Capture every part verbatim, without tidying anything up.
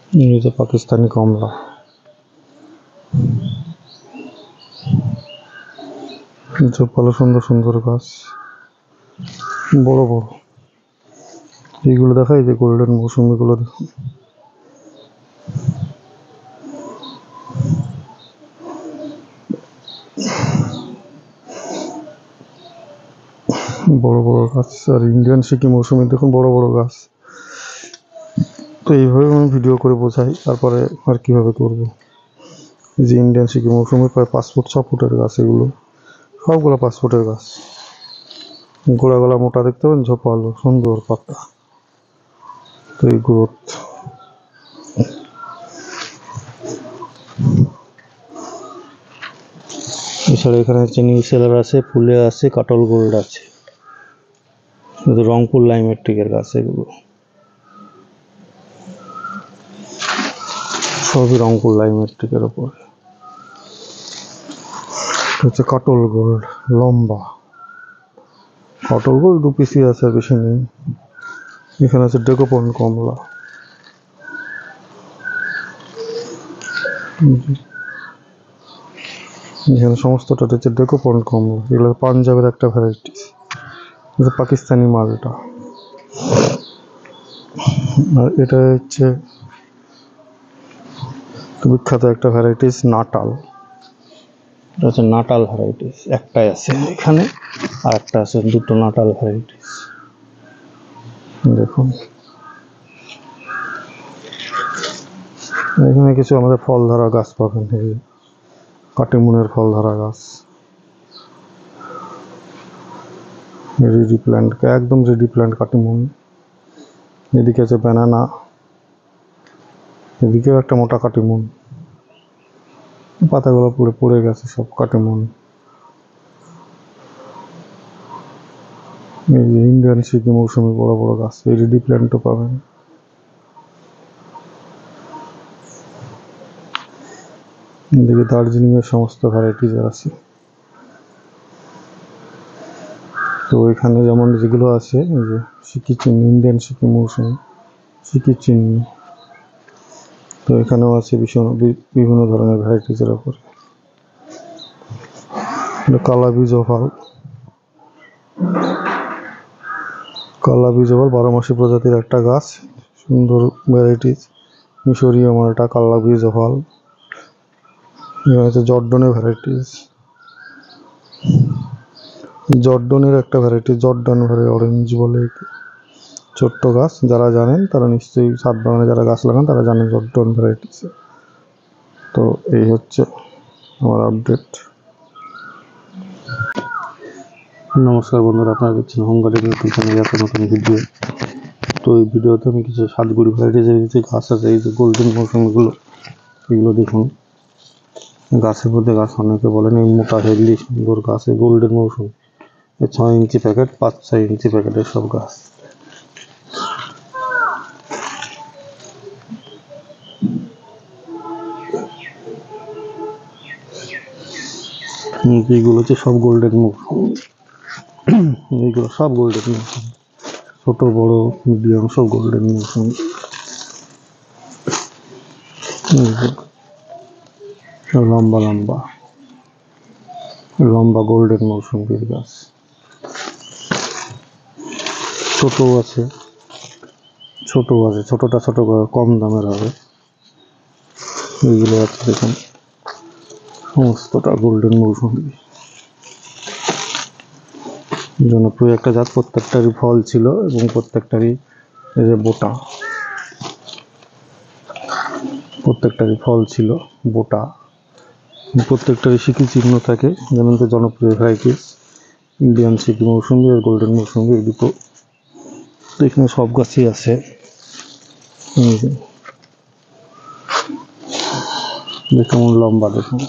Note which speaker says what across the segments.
Speaker 1: ये तो पाकिस्तानी कमला जो ভালো সুন্দর সুন্দর গাছ বড় বড় এইগুলো দেখাই যে গোল্ডেন মৌসুমি গুলো দেখুন বড় বড় গাছ আর ইন্ডিয়ান সিকি মৌসুমি দেখুন বড় বড় গাছ তো এইভাবে আমি ভিডিও করে বোঝাই তারপরে আর কিভাবে করব এই যে ইন্ডিয়ান সিকি মৌসুমি প্রায় পাঁচ ফুট ছ ফুটের গাছ এগুলো সবগুলো পাঁচ ফুটের গাছ গোড়া গলা মোটা দেখতে পাবেন ঝোপালো সুন্দর পাতা তো এই গ্রোথ এছাড়া এখানে হচ্ছে নিউ সেলার আছে ফুলে আছে কাটল গোল্ড আছে রংপুর লাইমেট্রিকের গাছ এগুলো সবই রংপুর লাইমেট্রিকের উপর হচ্ছে কাটল গোল্ড লম্বা কাটল গোল্ড দু পিসি আছে বেশি নেই এখানে আছে ডেকোপন কমলা এখানে সমস্তটা হচ্ছে ডেকোপন কমলা এগুলো পাঞ্জাবের একটা ভ্যারাইটি এটা পাকিস্তানি মাল এটা আর এটা হচ্ছে বিখ্যাত একটা ভ্যারাইটিস নাটাল এটা হচ্ছে নাটাল ভ্যারাইটিস একটাই আছে এখানে আর একটা আছে দুটো নাটাল ভ্যারাইটিস দেখুন এখানে কিছু আমাদের ফল ধরা গাছ পাবেন এই কাটিমুনের ফল ধরা গাছ রেডি প্ল্যান্ট একদম রেডি প্ল্যান্ট কাটিমুন এদিকে আছে ব্যানানা এদিকেও একটা মোটা কাটিমুন পাতাগুলো পুরো পড়ে গেছে সব কাটিমুন এই যে ইন্ডিয়ান সিকি মৌসুমি বড় বড় গাছ এই রেডি প্ল্যান্টও পাবেন এদিকে দার্জিলিং এর সমস্ত ভ্যারাইটিস আছে তো এখানে যেমন যেগুলো আছে এই যে সিকি চিনি ইন্ডিয়ান সিকি মৌসুমি সিকি চিনি তো এখানেও আছে ভীষণ বিভিন্ন ধরনের ভ্যারাইটিসের উপর কালা বীজ ফল কালা বীজ ফল বারো মাসি প্রজাতির একটা গাছ সুন্দর ভ্যারাইটিস মিশরীয় মালটা কালা বীজ ফল এখানে আছে জর্ডনের ভ্যারাইটিস জর্ডনের একটা ভ্যারাইটি জর্ডন ভ্যারাই অরেঞ্জ বলে ছোট্ট গাছ যারা জানেন তারা নিশ্চয়ই ছাদ বাগানে যারা গাছ লাগান তারা জানেন জর্ডন ভ্যারাইটিস তো এই হচ্ছে আমার আপডেট নমস্কার বন্ধুরা আপনারা দেখছেন হোম গার্ডেনের ইউটিউব চ্যানেলে একটা নতুন ভিডিও তো এই ভিডিওতে আমি কিছু সাতগুড়ি ভ্যারাইটিসের কিছু গাছ আছে এই যে গোল্ডেন মৌসুমিগুলো এগুলো দেখুন গাছের মধ্যে গাছ অনেকে বলেন এই মোটা হেলদি সুন্দর গাছ এই গোল্ডেন মৌসুম এই ছয় ইঞ্চি প্যাকেট পাঁচ ছয় ইঞ্চি প্যাকেটের সব গাছ এইগুলো হচ্ছে সব গোল্ডেন মৌসুম এইগুলো সব গোল্ডেন মৌসুম ছোট বড় মিডিয়াম সব গোল্ডেন মৌসুম লম্বা লম্বা লম্বা গোল্ডেন মৌসুমীর গাছ ছোট আছে ছোট আছে ছোটটা ছোট কম দামের হবে এইগুলো আছে দেখুন সমস্তটা গোল্ডেন মৌসুমী জনপ্রিয় একটা জাত প্রত্যেকটারই ফল ছিল এবং প্রত্যেকটারই এই যে বোটা প্রত্যেকটারই ফল ছিল বোটা প্রত্যেকটারই সিকি চিহ্ন থাকে যেমন তো জনপ্রিয় ভ্যারাইটিস ইন্ডিয়ান সিকি মৌসুমি আর গোল্ডেন মৌসুমি এই দুটো তো এখানে সব গাছই আছে কেমন লম্বা দেখুন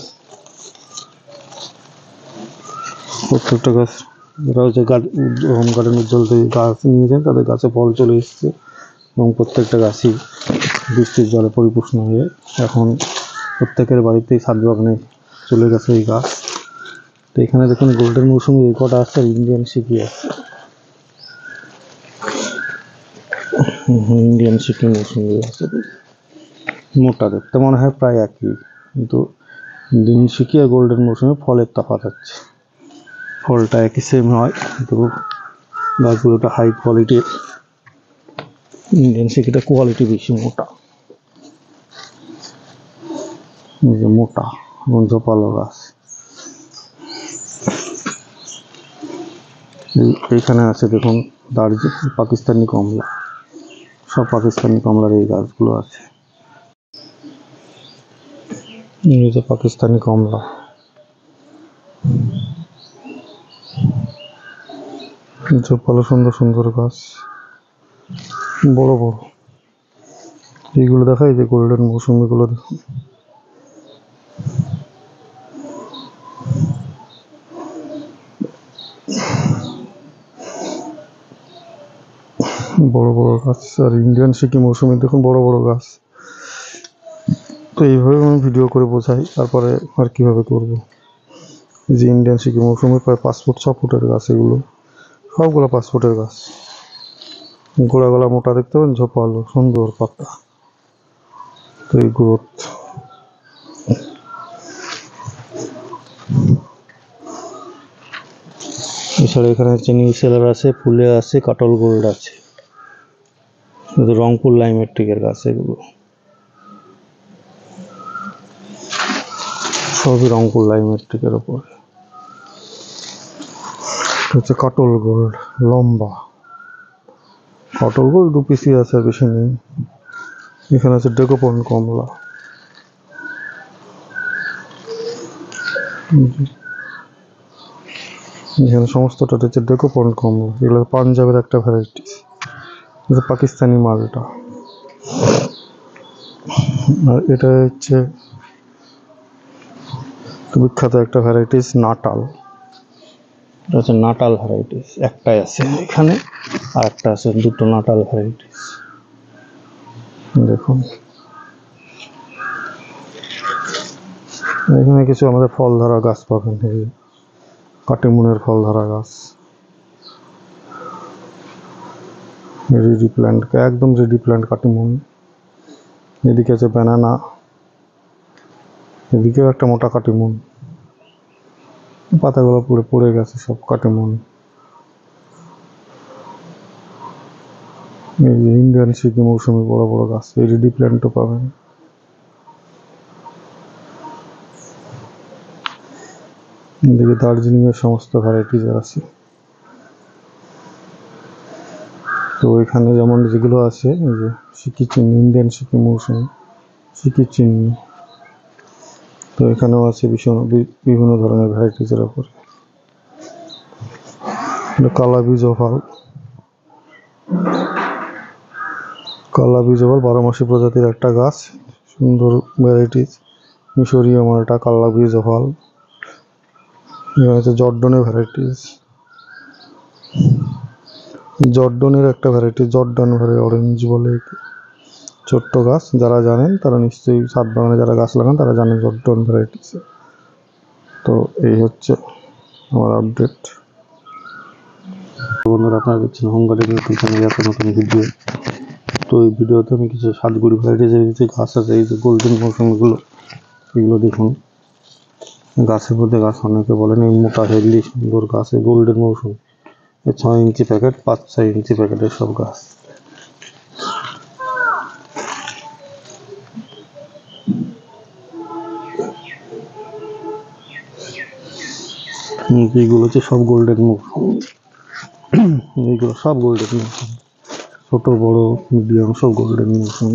Speaker 1: প্রত্যেকটা গাছ যারা হচ্ছে হোম গার্ডেন উজ্জ্বল থেকে গাছ নিয়েছেন তাদের গাছে ফল চলে এসছে এবং প্রত্যেকটা গাছই বৃষ্টির জলে পরিপুষ্ট হয়ে এখন প্রত্যেকের বাড়িতেই ছাদ বাগানে চলে গেছে এই গাছ তো এখানে দেখুন গোল্ডেন মৌসুমি এই কটা আছে ইন্ডিয়ান সিকি আছে ইন্ডিয়ান সিকি মৌসুমি আছে মোটা, দেখতে মনে হয় প্রায় একই, কিন্তু ইন্ডিয়ান সিকি আর গোল্ডেন মৌসুমে ফলের তফাৎ আছে। ফলটা একই সেম হয়, কিন্তু গাছগুলোটা হাই কোয়ালিটির। ইন্ডিয়ান সিকিটা কোয়ালিটি বেশি, মোটা, মোটা এবং ঝোপালো গাছ। এইখানে আছে দেখুন দার্জিলিং পাকিস্তানি কমলা, সব পাকিস্তানি কমলার এই গাছগুলো আছে। এই যে পাকিস্তানি কমলা, ঝোপালো সুন্দর সুন্দর গাছ, বড় বড়। এইগুলো দেখাই যে গোল্ডেন মৌসুমি গুলো দেখুন, বড় বড় গাছ। আর ইন্ডিয়ান সিকি মৌসুমি দেখুন বড় বড় গাছ। তো এইভাবে আমি ভিডিও করে বোঝাই, তারপরে আর কিভাবে করব। এই যে ইন্ডিয়ান সিকি মৌসুমি প্রায় পাঁচ ফুট ছ ফুটের গাছ, এগুলো সবগুলো পাঁচ ফুটের গাছ। গোড়া গলা মোটা দেখতে পাবেন, ঝোপালো সুন্দর পাতা। তো এই গ্রোথ। এছাড়া এখানে হচ্ছে নিউ সেলার আছে, ফুলে আছে, কাটল গোল্ড আছে, রংপুর লাইমেট্রিকের গাছ, এগুলো সবই রংপুর লাইমেট্রিকের ওপর। হচ্ছে কাটল গোল্ড, লম্বা কাটল গোল্ড, দু পিসি আছে, বেশি নেই। এখানে আছে ডেকোপন কমলা, এখানে সমস্তটা হচ্ছে ডেকোপন কমলা। এগুলো পাঞ্জাবের একটা ভ্যারাইটি, পাকিস্তানি মাল এটা। আর এটা হচ্ছে বিখ্যাত একটা ভ্যারাইটিস নাটাল, এটা হচ্ছে নাটাল ভ্যারাইটিস, একটাই আছে এখানে, আর একটা আছে, দুটো নাটাল ভ্যারাইটিস। দেখুন এখানে কিছু আমাদের ফল ধরা গাছ পাবেন, এই কাটিমুনের ফল ধরা গাছ, রেডি প্ল্যান্ট, একদম রেডি প্ল্যান্ট কাটিমুন। এদিকে আছে ব্যানানা, এদিকেও একটা মোটা কাটিমুন, পাতাগুলো পুরো পড়ে গেছে, সব কাটিমুন। এই যে ইন্ডিয়ান সিকি মৌসুমি বড় বড় গাছ, এই রেডি প্ল্যান্টও পাবেন। এদিকে দার্জিলিং এর সমস্ত ভ্যারাইটিস আছে। তো এখানে যেমন যেগুলো আছে, এই যে সিকি চিনি, ইন্ডিয়ান সিকি মৌসুমি সিকি চিনি, তো এখানেও আছে ভীষণ বিভিন্ন ধরনের ভ্যারাইটিসের ওপর। কালা বীজ ফল, কালা বীজ ফল বারো মাসি প্রজাতির একটা গাছ, সুন্দর ভ্যারাইটিস, মিশরীয় মালটা কালা বীজ ফল। এখানে হচ্ছে জর্ডনের ভ্যারাইটিস, জর্ডনের একটা ভ্যারাইটি, জর্ডন ভ্যারাই অরেঞ্জ বলে, ছোট্ট গাছ। যারা জানেন তারা নিশ্চয়ই, ছাদ বাগানে যারা গাছ লাগান তারা জানেন জর্ডন ভ্যারাইটিস। তো এই হচ্ছে আমার আপডেট। বন্ধুরা, আপনারা দেখছেন হোম গার্ডেনের নতুন চ্যানেলে এত নতুন ভিডিও। তো এই ভিডিওতে আমি কিছু সাতগুড়ি ভ্যারাইটিসের যে গাছ আছে, এই যে গোল্ডেন মৌসুমিগুলো, এগুলো দেখুন। গাছের মধ্যে গাছ অনেকে বলেন এই মোটা হেলদি সুন্দর গাছ, এই গোল্ডেন মৌসুমি, এই ছয় ইঞ্চি প্যাকেট, পাঁচ ছয় ইঞ্চি প্যাকেটের সব গাছ। এইগুলো হচ্ছে সব গোল্ডেন মৌসুমি, এইগুলো সব গোল্ডেন মৌসুমি, ছোট বড় মিডিয়াম সব গোল্ডেন মৌসুমি।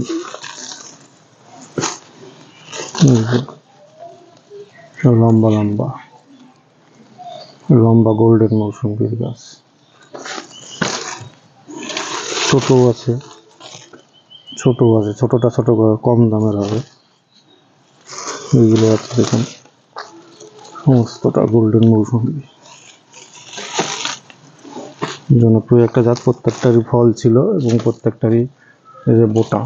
Speaker 1: লম্বা লম্বা লম্বা গোল্ডেন মৌসুমির গাছ, ছোট আছে, ছোট আছে, ছোটটা ছোট কম দামের হবে। এইগুলো আছে দেখুন, সমস্তটা গোল্ডেন মৌসুমি, জনপ্রিয় একটা জাত। প্রত্যেকটারই ফল ছিল এবং প্রত্যেকটারই এই যে বোটা,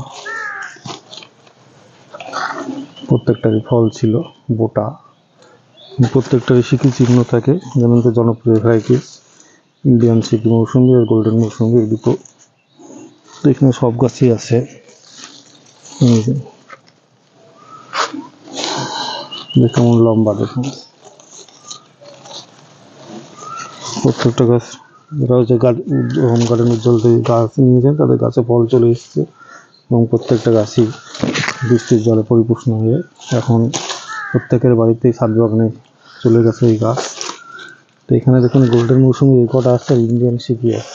Speaker 1: প্রত্যেকটারই ফল ছিল, বোটা, প্রত্যেকটারই সিকি চিহ্ন থাকে। যেমন তো জনপ্রিয় ভ্যারাইটিস ইন্ডিয়ান সিকি মৌসুমি আর গোল্ডেন মৌসুমি, এই দুটো এখানে সব গাছই আছে। কেমন লম্বা দেখুন। প্রত্যেকটা গাছ এরা হচ্ছে হোম গার্ডেন উজ্জ্বল থেকে গাছ নিয়েছেন, তাদের গাছে ফল চলে এসছে এবং প্রত্যেকটা গাছই বৃষ্টির জলে পরিপুষ্ট হয়ে এখন প্রত্যেকের বাড়িতেই ছাদ বাগানে চলে গেছে এই গাছ। তো এখানে দেখুন গোল্ডেন মৌসুমি এই কটা আছে, ইন্ডিয়ান সিকি আছে।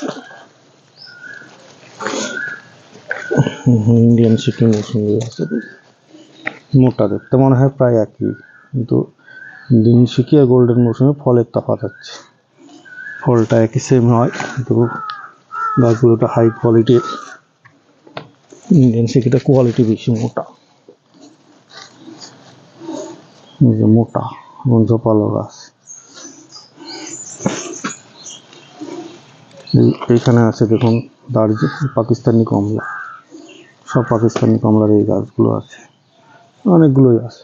Speaker 1: ইন্ডিয়ান সিকি মৌসুমি আছে, মোটা দেখতে মনে হয় প্রায় একই, কিন্তু ইন্ডিয়ান সিকি আর গোল্ডেন মৌসুমি ফলের তফাৎ আছে। ফলটা একই সেম হয়, কিন্তু গাছগুলোটা হাই কোয়ালিটির। ইন্ডিয়ান সিকিটা কোয়ালিটি বেশি, মোটা মোটা এবং ঝোপালো গাছ। এইখানে আছে দেখুন দার্জিলিং পাকিস্তানি কমলা, সব পাকিস্তানি কমলার এই গাছগুলো আছে, অনেকগুলোই আছে।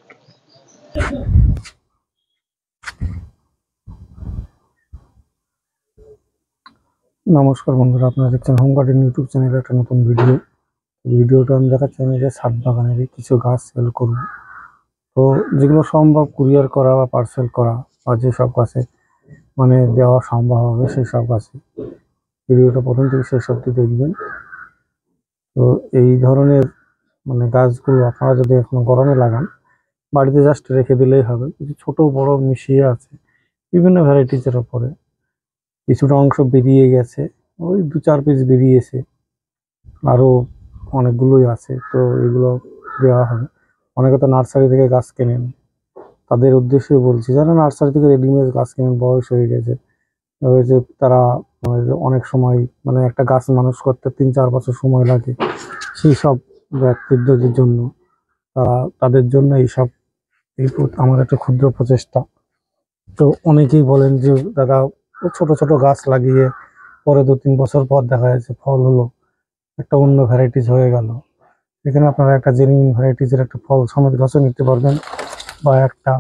Speaker 1: নমস্কার বন্ধুরা, আপনারা দেখছেন হোম গার্ডেন ইউটিউব চ্যানেলে একটা নতুন ভিডিও। ভিডিওটা আমি দেখাচ্ছি আমি যে ছাদ বাগানেরই কিছু গাছ সেল করব। তো যেগুলো সম্ভব কুরিয়ার করা বা পার্সেল করা বা যেসব গাছে মানে দেওয়া সম্ভব হবে সেই সব গাছে ভিডিওটা প্রথম থেকে শেষ অবধি দেখবেন। তো এই ধরনের মানে গাছগুলো আপনারা যদি এখন গরমে লাগান, বাড়িতে জাস্ট রেখে দিলেই হবে। কিছু ছোট বড় মিশিয়ে আছে বিভিন্ন ভ্যারাইটিসের ওপরে। কিছুটা অংশ বেরিয়ে গেছে, ওই দু চার পিস বেরিয়েছে, আরও অনেকগুলোই আছে। তো এগুলো দেওয়া হবে। অনেকে তো নার্সারি থেকে গাছ কেনেন, তাদের উদ্দেশ্যে বলছি, যারা নার্সারি থেকে রেডিমেড গাছ কেনেন, বয়স হয়ে গেছে, যে তারা অনেক সময় মানে একটা গাছ মানুষ করতে তিন চার বছর সময় লাগে, সেই সব ব্যক্তিদের জন্য তারা তাদের জন্য এইসব এই আমার একটা ক্ষুদ্র প্রচেষ্টা। তো অনেকেই বলেন যে দাদা ছোট ছোট গাছ লাগিয়ে পরে দু তিন বছর পর দেখা যাচ্ছে ফল হলো, একটা অন্য ভ্যারাইটিস হয়ে গেল। এখানে আপনারা একটা জেনুইন ভ্যারাইটিসের একটা ফল সমেত গাছও নিতে পারবেন, বা একটা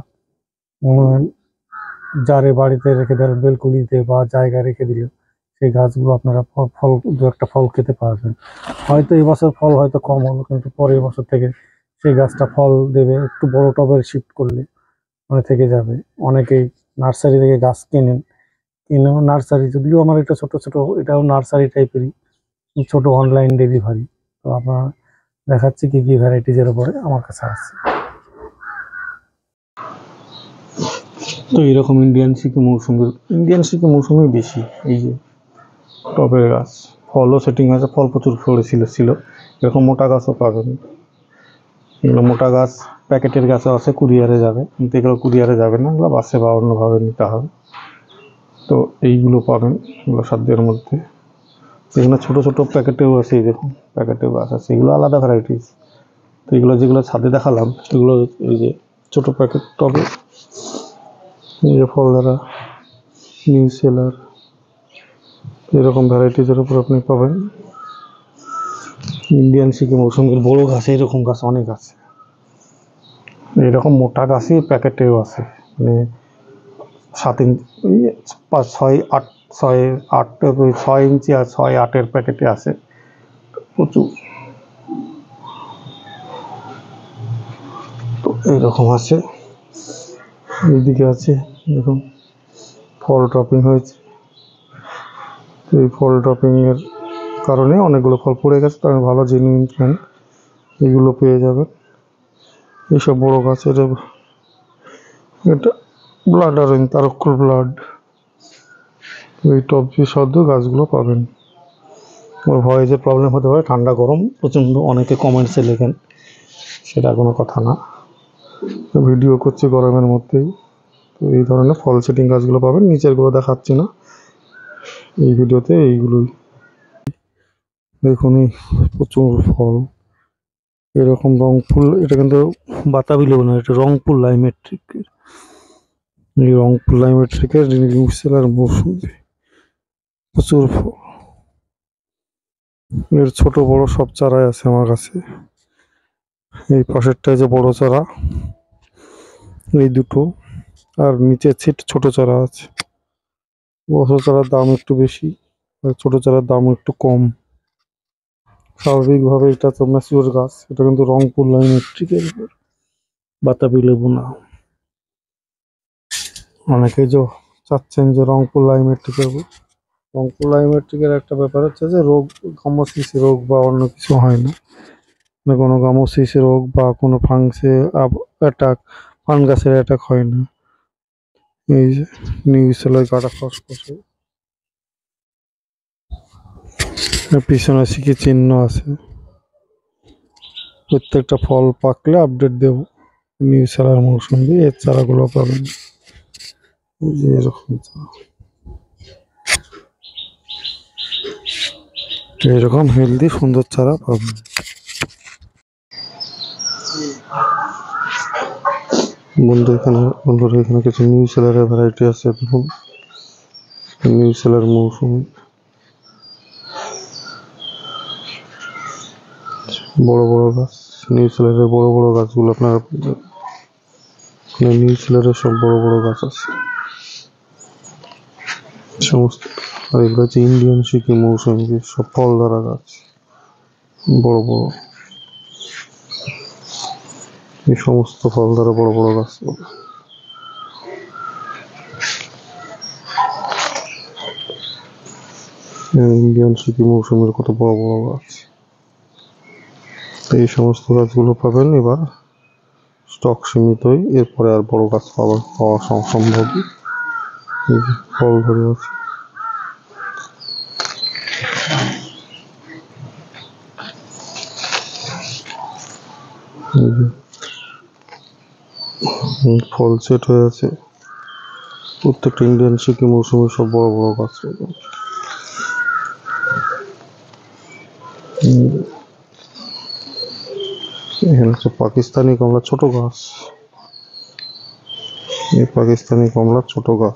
Speaker 1: জারে বাড়িতে রেখে দেন, বেলকুনিতে বা জায়গায় রেখে দিলে সেই গাছগুলো আপনারা ফল দু একটা ফল খেতে পারবেন। হয়তো এই বছর ফল হয়তো কম হলো, কিন্তু পরের বছর থেকে সেই গাছটা ফল দেবে। একটু বড় টবে শিফট করলে মানে থেকে যাবে। অনেকেই নার্সারি থেকে গাছ কেনেন, কিনেও নার্সারি, যদিও আমার এটা ছোট ছোট, এটাও নার্সারি টাইপেরই, ছোট অনলাইন ডেলিভারি। তো আপনারা দেখাচ্ছি কি কি ভ্যারাইটিজের উপরে আমার কাছে আছে। তো এরকম ইন্ডিয়ান সিকি মৌসুমি, ইন্ডিয়ান সিকি মৌসুমি বেশি। এই যে টবের গাছ, ফলও সেটিং আছে, ফল প্রচুর ফলেছিল ছিল। এরকম মোটা গাছও পাবেন। এগুলো মোটা গাছ প্যাকেটের গাছও আছে, কুরিয়ারে যাবে, কিন্তু এগুলো কুরিয়ারে যাবে না, এগুলো বাসে বা অন্যভাবে নিতে হবে। তো এইগুলো পাবেন, এগুলো সাধ্যের মধ্যে। এখানে ছোট ছোট প্যাকেটেও আছে, এই দেখুন প্যাকেটেও গাছ আছে, এগুলো আলাদা ভ্যারাইটিস। তো এগুলো যেগুলো ছাদে দেখালাম এগুলো এই যে ছোট প্যাকেট টবে, এই যে ফলদারা, নিউ সেলার, এরকম ভ্যারাইটিসের উপর আপনি পাবেন। ইন্ডিয়ান সিকি মৌসুমির বড় গাছ, এরকম গাছ অনেক আছে। এরকম মোটা গাছই প্যাকেটেও আছে, মানে সাত ইঞ্চি পাঁচ ছয় আট ছয় আট ছয় ইঞ্চি আর ছয় আটের প্যাকেটে আছে প্রচুর। তো এইরকম আছে, এইদিকে আছে দেখুন ফল টপিং হয়েছে। এই ফল টপিং এর কারণে অনেকগুলো ফল পড়ে গেছে, তার ভালো জেনুইন প্ল্যান্ট এগুলো পেয়ে যাবেন। এইসব বড় গাছ, এটা এটা ব্লাড অরেঞ্জ, তারক্ষর ব্লাড, এই টপ যে সদ্য গাছগুলো পাবেন। ভয়েসের প্রবলেম হতে পারে, ঠান্ডা গরম প্রচণ্ড, অনেকে কমেন্টসে লেখেন, সেটা কোনো কথা না। ভিডিও করছি গরমের মধ্যেই। তো এই ধরনের ফল সেটিং গাছগুলো পাবেন, নিচেরগুলো দেখাচ্ছি না এই ভিডিওতে। এইগুলোই দেখুন, এই প্রচুর ফল, এরকম রংপুর, এটা কিন্তু বাতাবি লেবু না, এটা রংপুর লাইমেট্রিক, এই রংপুর লাইমেট্রিকের নিউ সেলার মৌসুমি, প্রচুর ফল। এর ছোট বড় সব চারাই আছে আমার কাছে। এই পাশেরটায় যে বড় চারা এই দুটো, আর নিচের ছিট ছোট চারা আছে। বড় চারার দাম একটু বেশি আর ছোট চারার দাম একটু কম। স্বাভাবিকভাবে এটা তো ম্যাচিওর গাছ, এটা কিন্তু রংপুর লাইমেট্রিকের উপর। বাতাবি লেবু না। অনেকে যে চাচ্ছেন যে রংপুর লাইমেট্রিকের, রংপুর লাইমেট্রিকের একটা ব্যাপার হচ্ছে যে রোগ, গামোসিস রোগ বা অন্য কিছু হয় না, না কোনো গামোসিস রোগ বা কোনো ফাংসে অ্যাটাক, ফানগাসের অ্যাটাক হয় না। এই যে নিউজেলার কাটা খসখসে পিছনে শিখে চিহ্ন আছে। প্রত্যেকটা ফল পাকলে আপডেট দেব নিউজেলার মৌসুমি, এর চারাগুলো পাবেন যে এরকম এরকম হেলদি সুন্দর চারা পাবেন। বন্ধু এখানে বন্ধুরা এখানে কিছু নিউজেলারের ভ্যারাইটি আছে। দেখুন নিউজেলার মৌসুমি, বড় বড় গাছ, নিউজেলারের বড় বড় গাছগুলো আপনারা নিউজেলারের সব বড় বড় গাছ আছে সমস্ত। আর এগুলো হচ্ছে ইন্ডিয়ান সিকি মৌসুমি, সব ফল ধরা গাছ বড় বড়, এই সমস্ত ফল ধরা বড় বড় গাছ। ইন্ডিয়ান সিকি মৌসুমের কত বড় বড় গাছ। এই সমস্ত গাছগুলো পাবেন। এবার স্টক সীমিতই, এরপরে আর বড় গাছ পাওয়া পাওয়া সম্ভব। ফল ধরে আছে ফল সেট হয়ে আছে। প্রত্যেকটা ইন্ডিয়ান সিকি মৌসুমে সব বড় বড় গাছ। এখানে হচ্ছে পাকিস্তানি কমলা ছোট গাছ, এই পাকিস্তানি কমলা ছোট গাছ।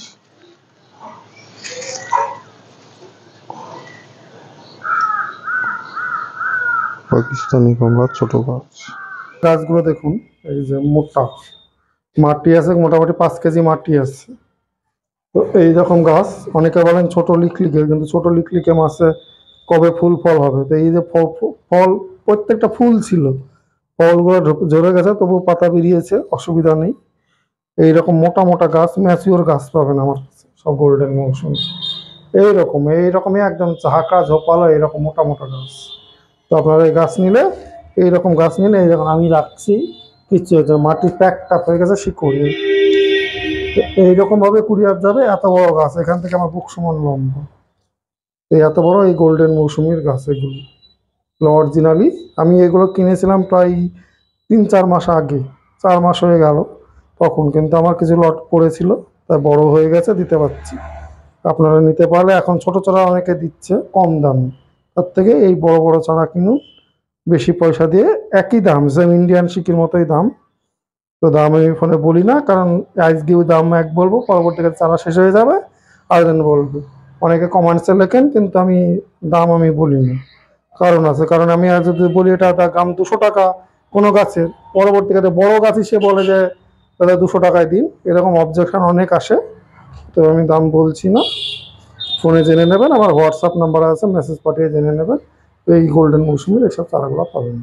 Speaker 1: পাকিস্তানি কমলা ছোট গাছ। গাছগুলো দেখুন, এই যে মোটা মাটি আছে, মোটামুটি পাঁচ কেজি মাটি আছে। তো এই রকম গাছ অনেকে বলেন ছোট লিকলিকে, কিন্তু ছোট লিকলিকে মাসে কবে ফুল ফল হবে? তো এই যে ফল, প্রত্যেকটা ফুল ছিল, ফলগুলো ঝরে গেছে, তবু পাতা বেরিয়েছে, অসুবিধা নেই। এইরকম মোটা মোটা গাছ, ম্যাচিওর গাছ পাবেন আমার কাছে সব গোল্ডেন মৌসুম। এইরকম এইরকমই একদম ঝাঁকা ঝোপালো এইরকম মোটা মোটা গাছ। তো আপনারা এই গাছ নিলে, এইরকম গাছ নিলে এইরকম আমি রাখছি, কিচ্ছু হচ্ছে মাটি প্যাক টাপ হয়ে গেছে শিকড়, এইরকম ভাবে কুড়িয়ার যাবে। এত বড় গাছ, এখান থেকে আমার বুক সমান লম্বা, এই এত বড় এই গোল্ডেন মৌসুমির গাছ এগুলো অরিজিনালি। আমি এগুলো কিনেছিলাম প্রায় তিন চার মাস আগে, চার মাস হয়ে গেল তখন, কিন্তু আমার কিছু লট পড়েছিল, তাই বড় হয়ে গেছে, দিতে পারছি। আপনারা নিতে পারলে এখন ছোট চারা অনেকে দিচ্ছে কম দামে, তার থেকে এই বড় বড় চারা কিনুন বেশি পয়সা দিয়ে, একই দাম, সেম ইন্ডিয়ান সিকির মতোই দাম। তো দাম আমি ফোনে বলি না, কারণ আজকেও দাম এক বলবো, পরবর্তীকালে চারা শেষ হয়ে যাবে আর দিন বলবো। অনেকে কমেন্টসে লেখেন, কিন্তু আমি দাম আমি বলি না, কারণ আছে। কারণ আমি আর যদি বলি এটা দাম দুশো টাকা কোনো গাছের, পরবর্তীকালে বড় গাছ সে বলে যে দাদা দুশো টাকায় দিন, এরকম অবজেকশন অনেক আসে। তো আমি দাম বলছি না, ফোনে জেনে নেবেন, আমার হোয়াটসঅ্যাপ নাম্বার আছে, মেসেজ পাঠিয়ে জেনে নেবেন। এই গোল্ডেন মৌসুমের এইসব চারাগুলো পাবেন।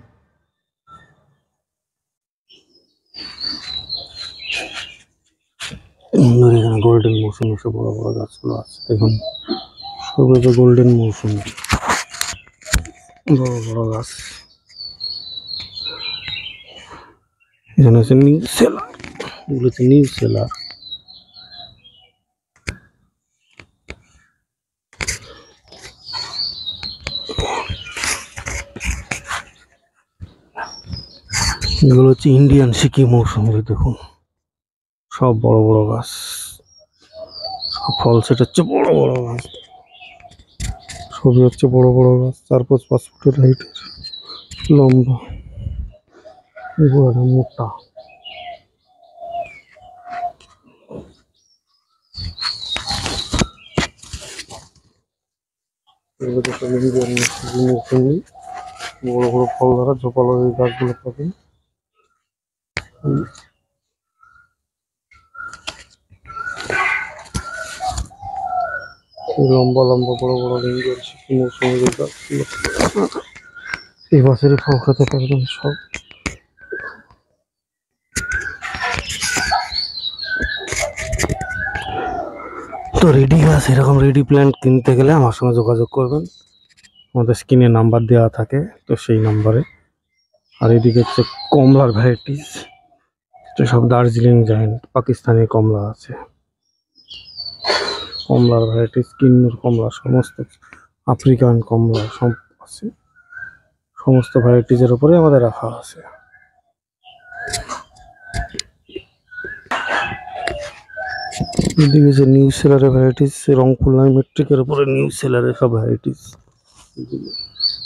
Speaker 1: এখানে গোল্ডেন মৌসুমে সব বড় বড় গাছগুলো আছে, দেখুন সব গোল্ডেন মৌসুমি বড় বড় গাছ। এখানে আছে নিউ সেলার, এগুলো হচ্ছে নিউ সেলার। এগুলো হচ্ছে ইন্ডিয়ান সিকি মৌসুমি, দেখুন সব বড় বড় গাছ, সব ফল সেট হচ্ছে বড় বড় গাছ, সবই হচ্ছে বড় বড় গাছ, চার পাঁচ পাঁচ ফুটের হাইটের, লম্বা, মোটা। বড় বড় ফল ধরা ঝোপালো এই গাছগুলো পাবেন। লম্বা লম্বা বড় বড় ইন্ডিয়ান সিকি মৌসুমি গাছগুলো এই বছরই ফল খেতে পারবেন সব। তো রেডি গাছ এরকম রেডি প্ল্যান্ট কিনতে গেলে আমার সঙ্গে যোগাযোগ করবেন, আমাদের স্ক্রিনে নাম্বার দেওয়া থাকে, তো সেই নাম্বারে। আর এদিকে হচ্ছে কমলার ভ্যারাইটিস, তো সব দার্জিলিং জায়েন্ট পাকিস্তানি কমলা আছে, কমলার ভ্যারাইটিস কিন্নুর কমলা, সমস্ত আফ্রিকান কমলা সব আছে, সমস্ত ভ্যারাইটিসের উপরে আমাদের রাখা আছে। এদিকে যে নিউ সেলারের ভ্যারাইটিস, রংপুর মেট্রিকের উপরে নিউ সেলারের সব ভ্যারাইটিস।